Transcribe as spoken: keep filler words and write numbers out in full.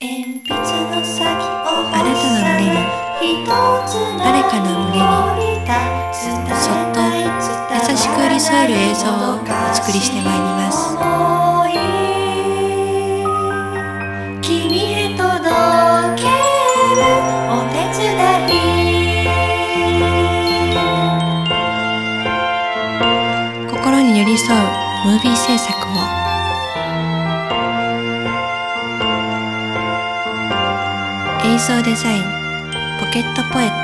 あなたの胸に、誰かの胸にそっと優しく寄り添える映像をお作りしてまいります。 君へ届けるお手伝い、 心に寄り添うムービー制作を。映像デザインポケットポエット。